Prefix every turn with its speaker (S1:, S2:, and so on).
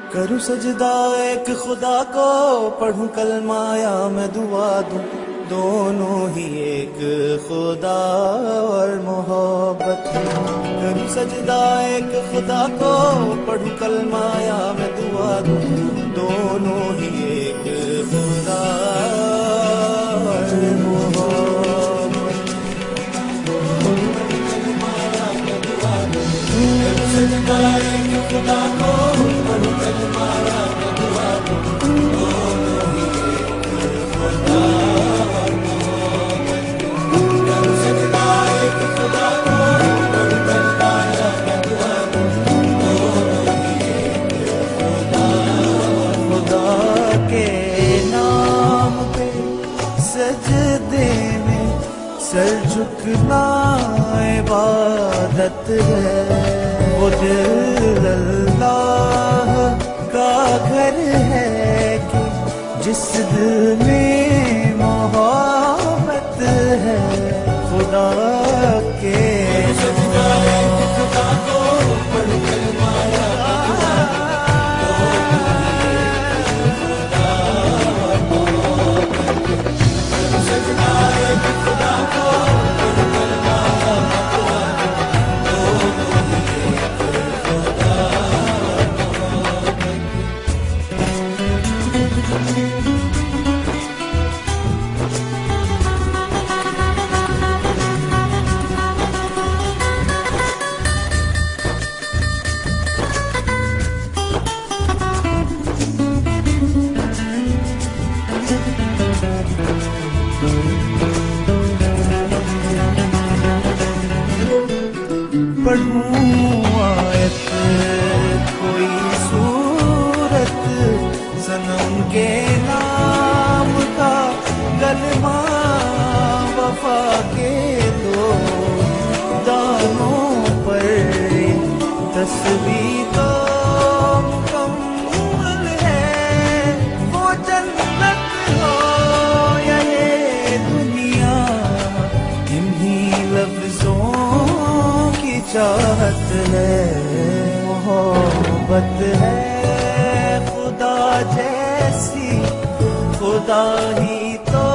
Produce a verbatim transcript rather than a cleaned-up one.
S1: करूं सजदा एक खुदा को, पढ़ूं कलमा या मैं दुआ दूं, दोनों ही एक खुदा और मोहब्बत। करूं सजदा एक खुदा को, पढ़ूं कलमा या मैं दुआ दूं, दोनों ही एक खुदा और मोहब्बत। करूं सजदा एक खुदा को, पढ़ूं कलमा या मैं दुआ दूं, दोनों ही एक खुदा और मोहब्बत। करूं सजदा एक खुदा को, पढ़ूं कलमा या मैं दुआ दूं, दोनों ही एक खुदा और खुदा के नाम पे सजदे में सर झुकना इबादत है। वो दिल अल्लाह का घर है कि जिस दिल में मोहब्बत है। खुदा के पढ़ूं आयत कोई सूरत, सनम के नाम का कलमा, वफा के दो दानों पर तस्वीर तो मुकम्मल है। वो जन्नत हो या ये दुनिया, इन्हीं लफ्जों चाहत है, मोहब्बत है। खुदा जैसी खुदा ही तो